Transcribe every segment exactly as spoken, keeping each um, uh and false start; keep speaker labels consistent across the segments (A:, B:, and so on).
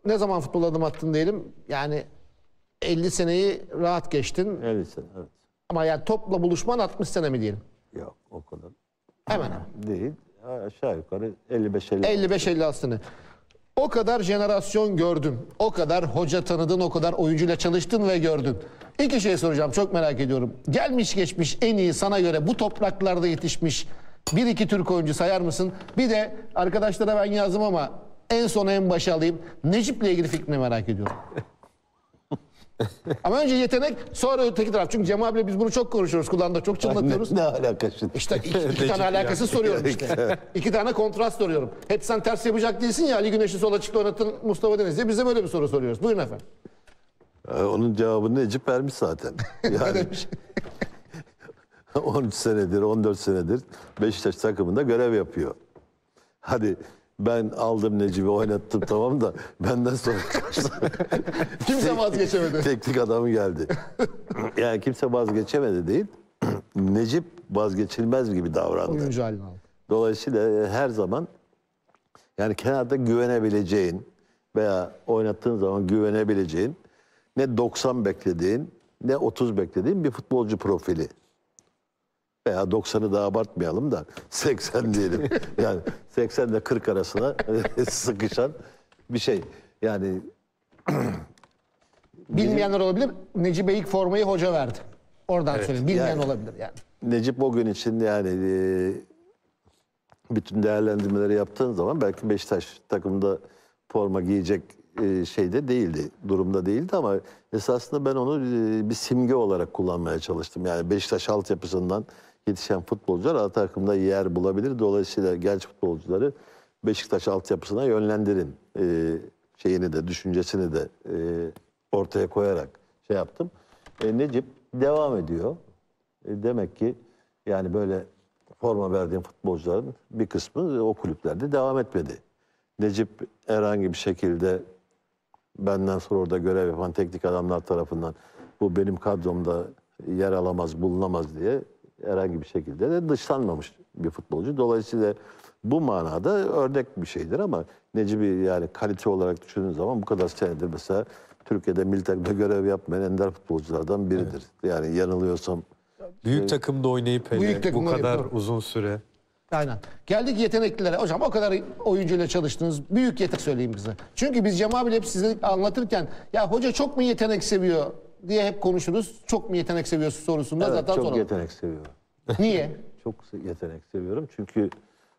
A: ne zaman futbol adım attın diyelim? Yani elli seneyi rahat geçtin.
B: elli sene, evet.
A: Ama yani topla buluşman altmış sene mi diyelim?
B: Yok, o kadar.
A: Hemen hemen.
B: Değil. Aşağı yukarı elli beş elli.
A: elli beş elli altı sene. O kadar jenerasyon gördün. O kadar hoca tanıdın, o kadar oyuncuyla çalıştın ve gördün. İki şey soracağım, çok merak ediyorum. Gelmiş geçmiş en iyi sana göre bu topraklarda yetişmiş bir iki Türk oyuncu sayar mısın? Bir de arkadaşlara ben yazdım ama en sona en başa alayım. Necip'le ilgili fikrini merak ediyorum. Ama önce yetenek, sonra öteki taraf. Çünkü Cem abiyle biz bunu çok konuşuyoruz. Kulağında çok çınlatıyoruz.
B: Ne, ne alakası?
A: İşte iki, iki tane alakası soruyorum işte. İki tane kontrast soruyorum. Hep sen ters yapacak değilsin ya, Ali Güneş'i sol açıkta oynatın Mustafa Denizli'ye. Biz de böyle bir soru soruyoruz. Buyurun efendim.
B: Ee, onun cevabını Necip vermiş zaten. Yani on üç senedir, on dört senedir Beşiktaş takımında görev yapıyor. Hadi ben aldım Necip'i oynattım tamam da benden sonra
A: Kimse vazgeçemedi.
B: teknik adamı geldi. Yani kimse vazgeçemedi değil. Necip vazgeçilmez gibi davrandı.
A: Oyuncu haline aldı.
B: Dolayısıyla her zaman yani kenarda güvenebileceğin veya oynattığın zaman güvenebileceğin ne doksan beklediğin ne otuz beklediğin bir futbolcu profili. Veya doksanı da abartmayalım da seksen diyelim. Yani seksen ile kırk arasına sıkışan bir şey. Yani
A: bilmeyenler olabilir. Necip'e ilk formayı hoca verdi. Oradan
B: evet,
A: söyleyeyim. Bilmeyen
B: yani,
A: olabilir yani.
B: Necip o gün için yani e, bütün değerlendirmeleri yaptığın zaman belki Beşiktaş takımda forma giyecek e, şeyde değildi, durumda değildi ama esasında ben onu e, bir simge olarak kullanmaya çalıştım. Yani Beşiktaş altyapısından yetişen futbolcular A takımda yer bulabilir. Dolayısıyla genç futbolcuları Beşiktaş altyapısına yönlendirin e, şeyini de, düşüncesini de e, ortaya koyarak şey yaptım. E, Necip devam ediyor. E, demek ki yani böyle forma verdiğim futbolcuların bir kısmı o kulüplerde devam etmedi. Necip herhangi bir şekilde benden sonra orada görev yapan teknik adamlar tarafından bu benim kadromda yer alamaz, bulunamaz diye herhangi bir şekilde de dışlanmamış bir futbolcu. Dolayısıyla bu manada örnek bir şeydir ama Necip'i yani kalite olarak düşündüğün zaman bu kadar senedir mesela Türkiye'de milli takımda görev yapmayan ender futbolculardan biridir. Evet. Yani yanılıyorsam
C: büyük
B: e,
C: takımda oynayıp hele
A: Büyük
C: bu kadar
A: yapıyor.
C: uzun süre.
A: Aynen. Geldik yeteneklilere. Hocam o kadar oyuncuyla çalıştınız. Büyük yetenek söyleyeyim bize. Çünkü biz Cem abiyle hep size anlatırken ya hoca çok mu yetenek seviyor diye hep konuşuruz. Çok mu yetenek seviyorsun sorusunda
B: evet,
A: zaten
B: çok
A: soralım.
B: yetenek seviyorum.
A: Niye?
B: Çok yetenek seviyorum çünkü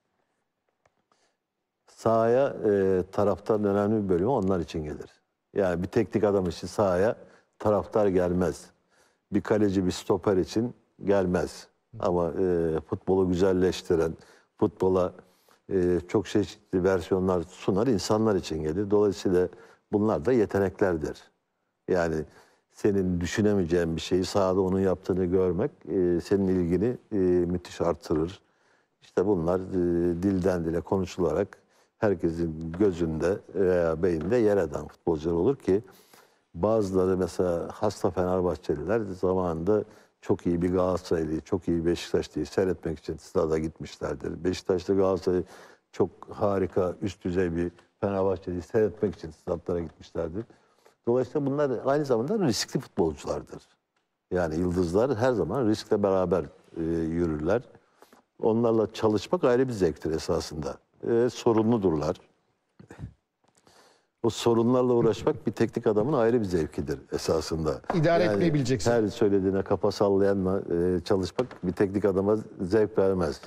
B: sahaya e, taraftarın önemli bir bölümü onlar için gelir. Yani bir teknik adam için sahaya taraftar gelmez. Bir kaleci, bir stoper için gelmez. Ama e, futbolu güzelleştiren, futbola e, çok çeşitli versiyonlar sunar insanlar için gelir. Dolayısıyla bunlar da yeteneklerdir. Yani senin düşünemeyeceğin bir şeyi sahada onun yaptığını görmek e, senin ilgini e, müthiş artırır. İşte bunlar e, dilden dile konuşularak herkesin gözünde veya beyinde yer eden futbolcular olur ki bazıları mesela hasta Fenerbahçeliler zamanında çok iyi bir Galatasaraylıyı, çok iyi bir Beşiktaşlıyı seyretmek için stada gitmişlerdir. Beşiktaşlı Galatasaray çok harika, üst düzey bir Fenerbahçeliyi seyretmek için stadlara gitmişlerdir. Dolayısıyla bunlar aynı zamanda riskli futbolculardır. Yani yıldızlar her zaman riskle beraber e, yürürler. Onlarla çalışmak ayrı bir zevktir esasında. E, sorumludurlar. O sorunlarla uğraşmak bir teknik adamın ayrı bir zevkidir esasında.
A: İdare
B: yani
A: etmeyi bileceksin.
B: Her söylediğine kafa sallayanla e, çalışmak bir teknik adama zevk vermez.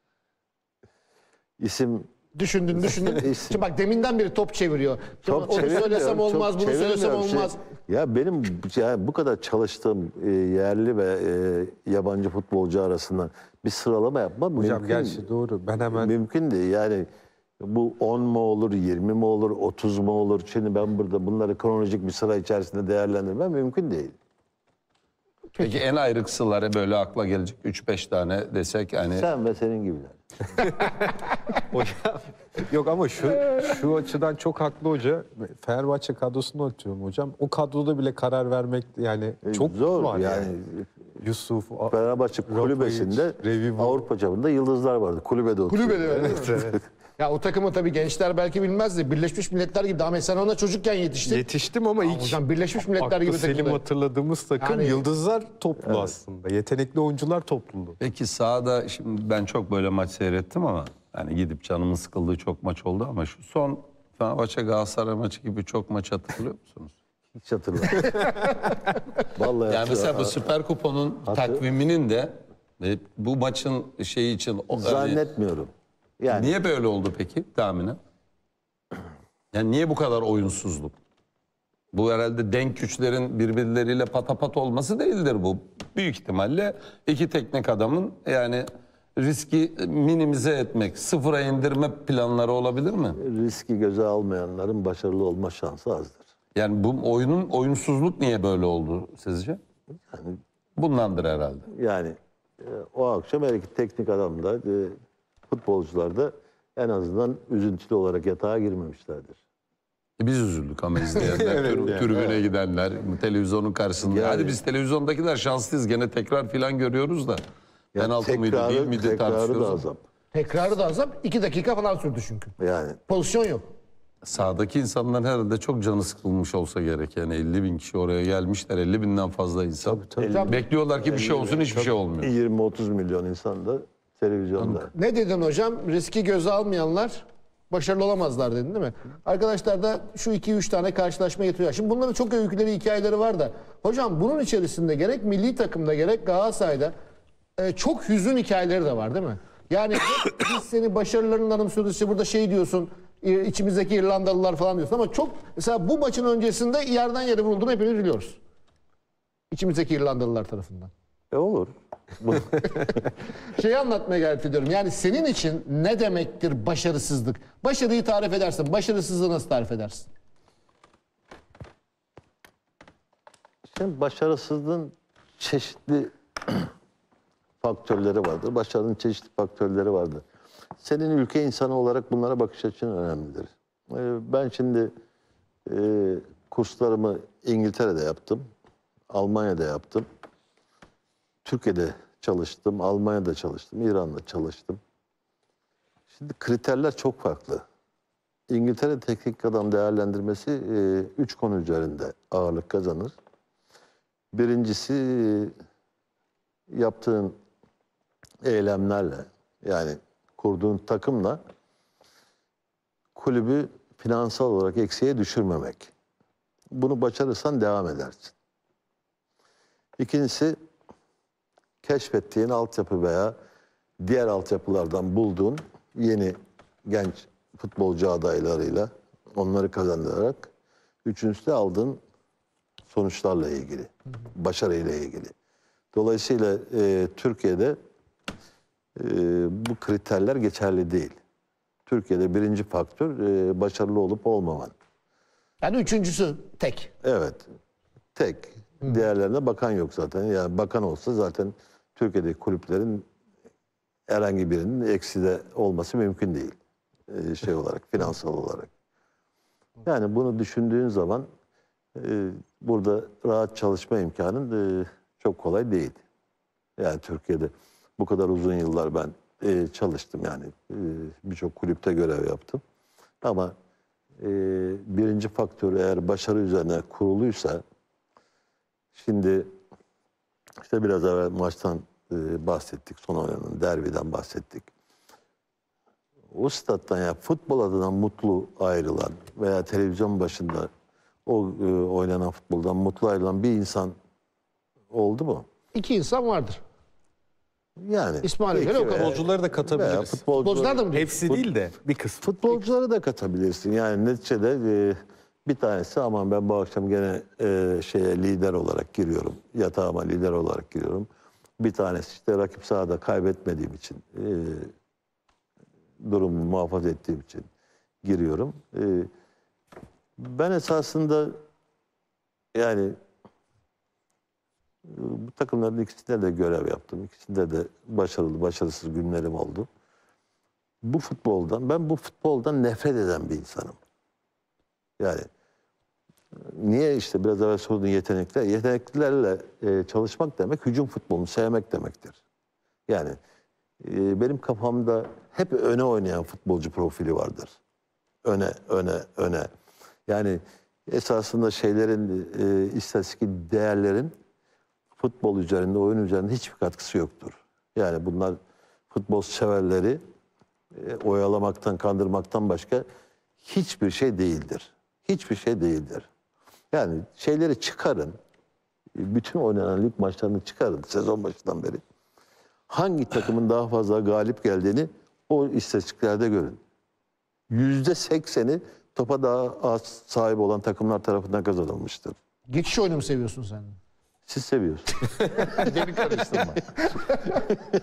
B: İsim
A: Düşündün düşündün. Şimdi bak deminden beri top çeviriyor.
B: Top
A: Onu söylesem olmaz, bunu söylesem olmaz.
B: Şey, ya benim yani bu kadar çalıştığım e, yerli ve e, yabancı futbolcu arasında bir sıralama yapmam
C: Hocam
B: mümkün.
C: gerçi doğru. Ben hemen
B: Mümkün değil. Yani bu on mu olur, yirmi mi olur, otuz mu olur? Şimdi ben burada bunları kronolojik bir sıra içerisinde değerlendirmem mümkün değil.
D: Peki en ayrıksaları böyle akla gelecek üç beş tane desek yani.
B: Sen ve senin gibiler.
C: hocam yok ama şu şu açıdan çok haklı hoca. Fenerbahçe kadrosunu atıyorum hocam. O kadroda bile karar vermek yani çok
B: zor
C: var
B: yani.
C: yani. Yusuf,
B: Fenerbahçe kulübesinde
C: Revivo.
B: Avrupa çapında yıldızlar vardı. Kulübede oturuyor.
A: Kulübede öyle.
C: Evet, evet.
A: Ya o takımı tabii gençler belki bilmezdi. Birleşmiş Milletler gibi. Ahmet sen ona çocukken yetiştin.
C: Yetiştim ama ilk
A: Hocam Birleşmiş Milletler
C: aklı
A: gibi
C: selim
A: takımda.
C: hatırladığımız takım
A: Yani-
C: yıldızlar topluluğu aslında. Yetenekli oyuncular topluluğu.
D: Peki sahada şimdi ben çok böyle maç seyrettim ama yani gidip canımın sıkıldığı çok maç oldu ama şu son Fenerbahçe Galatasaray maçı gibi çok maç hatırlıyor musunuz?
B: Hiç hatırlamıyorum. Vallahi
D: Yani mesela bu
B: hatırlamıyorum.
D: Süper Kupa'nın
B: Hatır-
D: takviminin de e, bu maçın şeyi için o- yani
B: Zannetmiyorum. Yani
D: niye böyle oldu peki tahminen? Yani niye bu kadar oyunsuzluk? Bu herhalde denk güçlerin birbirleriyle patapat olması değildir bu. Büyük ihtimalle iki teknik adamın yani riski minimize etmek, sıfıra indirme planları olabilir mi?
B: riski göze almayanların başarılı olma şansı azdır.
D: Yani bu oyunun oyunsuzluk niye böyle oldu sizce?
B: Yani,
D: Bundandır herhalde.
B: yani e, o akşam her iki teknik adam da e, futbolcular da en azından üzüntülü olarak yatağa girmemişlerdir.
D: E biz üzüldük ama izleyenler,
C: Evet,
D: tür-
C: yani.
D: tribüne gidenler, televizyonun karşısında.
B: Yani-
D: Hadi biz televizyondakiler şanslıyız, gene tekrar filan görüyoruz da.
B: Yani
D: Penaltı mıydı değil miydi
B: tekrarı da
D: tartışıyoruz.
B: azap.
A: Tekrarı da azap. iki dakika falan sürdü çünkü.
B: Yani
A: Pozisyon yok.
D: Sahadaki insanlar herhalde çok canı sıkılmış olsa gerek. Yani elli bin kişi oraya gelmişler, elli binden fazla insan.
A: Hocam
D: Bekliyorlar ki bir şey olsun, hiçbir şey olmuyor.
B: yirmi otuz milyon insan da televizyonda.
A: ne dedin hocam? Riski göze almayanlar başarılı olamazlar dedin değil mi? Arkadaşlar da şu iki üç tane karşılaşma getiriyor. Şimdi bunların çok öyküleri, hikayeleri var da. Hocam bunun içerisinde gerek milli takımda gerek Galatasaray'da e, çok hüzün hikayeleri de var değil mi? Yani hep biz seni başarılarının anımsıyoruz. İşte burada şey diyorsun, e, içimizdeki İrlandalılar falan diyorsun ama çok mesela bu maçın öncesinde yerden yere vurulduğunu hepimiz biliyoruz. İçimizdeki İrlandalılar tarafından.
B: E olur. Bu-
A: Şeyi anlatmaya gayret ediyorum. Yani senin için ne demektir başarısızlık? Başarıyı tarif edersin. Başarısızlığı nasıl tarif edersin?
B: Şimdi başarısızlığın çeşitli faktörleri vardır. Başarının çeşitli faktörleri vardır. Senin ülke insanı olarak bunlara bakış açın önemlidir. Ee, Ben şimdi e, kurslarımı İngiltere'de yaptım. Almanya'da yaptım. Türkiye'de çalıştım. Almanya'da çalıştım. İran'da çalıştım. Şimdi kriterler çok farklı. İngiltere teknik adam değerlendirmesi e, üç konu üzerinde ağırlık kazanır. Birincisi e, yaptığın eylemlerle yani kurduğun takımla kulübü finansal olarak eksiğe düşürmemek. Bunu başarırsan devam edersin. İkincisi keşfettiğin altyapı veya diğer altyapılardan bulduğun yeni genç futbolcu adaylarıyla onları kazandırarak. Üçüncüsü de aldığın sonuçlarla ilgili, başarıyla ilgili. Dolayısıyla e, Türkiye'de e, bu kriterler geçerli değil. Türkiye'de birinci faktör e, başarılı olup olmaman.
A: Yani üçüncüsü tek.
B: Evet, tek. Diğerlerine bakan yok zaten. Yani bakan olsa zaten Türkiye'deki kulüplerin herhangi birinin ekside olması mümkün değil. E, şey olarak, finansal olarak. Yani bunu düşündüğün zaman e, burada rahat çalışma imkanın e, çok kolay değil. Yani Türkiye'de bu kadar uzun yıllar ben e, çalıştım yani e, birçok kulüpte görev yaptım. Ama e, birinci faktör eğer başarı üzerine kuruluysa, şimdi işte biraz evvel maçtan e, bahsettik, son oynanan derbiden bahsettik. O stat'tan ya futbol adına mutlu ayrılan veya televizyon başında o e, oynanan futboldan mutlu ayrılan bir insan oldu mu?
A: İki insan vardır.
B: Yani
A: İsmail
B: iki
A: Hoca o kadar.
B: veya-
C: Futbolcuları da
B: veya
C: katabiliriz.
B: futbolcuları,
A: Futbolcular da mı diyorsun?
C: Hepsi değil de bir kısmı.
B: futbolcuları da katabilirsin. Yani neticede e, bir tanesi aman ben bu akşam gene e, şeye lider olarak giriyorum. Yatağıma lider olarak giriyorum. Bir tanesi işte rakip sahada kaybetmediğim için e, durumumu muhafaza ettiğim için giriyorum. E, ben esasında yani bu takımların ikisinde de görev yaptım. İkisinde de başarılı, başarısız günlerim oldu. Bu futboldan, ben bu futboldan nefret eden bir insanım. Yani niye işte biraz evvel sorduğun yetenekler, yeteneklilerle e, çalışmak demek hücum futbolunu sevmek demektir. Yani e, benim kafamda hep öne oynayan futbolcu profili vardır. Öne, öne, öne. Yani esasında şeylerin, e, istatistik değerlerin futbol üzerinde, oyun üzerinde hiçbir katkısı yoktur. Yani bunlar futbol severleri e, oyalamaktan, kandırmaktan başka hiçbir şey değildir. Hiçbir şey değildir. Yani şeyleri çıkarın, bütün oynanan lig maçlarını çıkarın sezon başından beri. Hangi takımın daha fazla galip geldiğini o istatistiklerde görün. Yüzde sekseni topa daha az sahip olan takımlar tarafından kazanılmıştır.
A: Geçiş oyunu mu seviyorsun sen?
B: Siz seviyorsunuz.
A: Beni karıştırma.